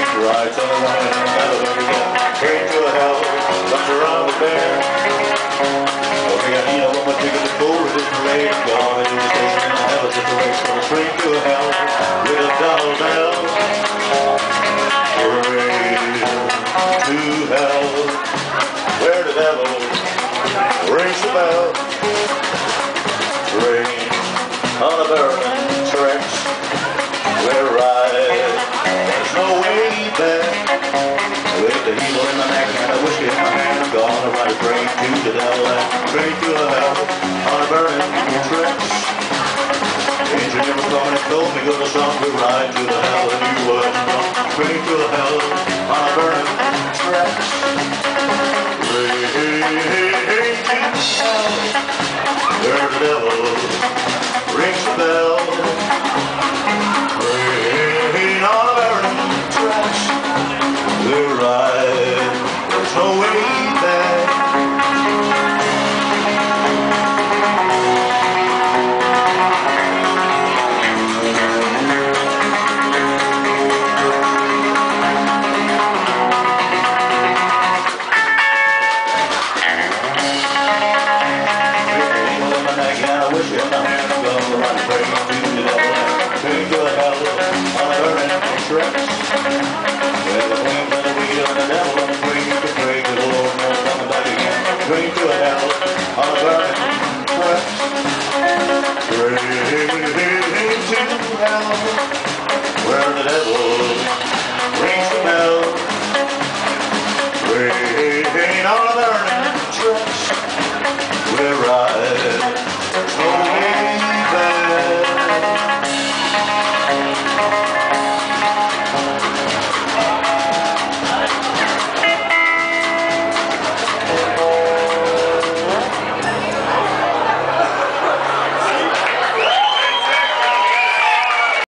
Right on the line, hallelujah. Straight to hell, runs around the bear. Oh, we got Nina, one more ticket to go with this parade. Gone into the station in the hell is the race. From straight to hell, with a double bell. Parade to hell, where the devil rings the bell. Train on a burning tracks, we're right, there's no way back. With the heel in my neck and a whiskey in my hand, I'm gonna ride a train to the devil and straight to hell on a burning tracks. Engineer was coming and told me, good song, we ride to the hell and you wouldn't know. Straight to hell on a burning tracks. Where the devil rings the bell. Rain on a burning tracks. We're right, there's no way back. Straight to hell on a burning track. Straight to hell, where the devil rings the bell. Straight on a burning track. We're right, there's no way back.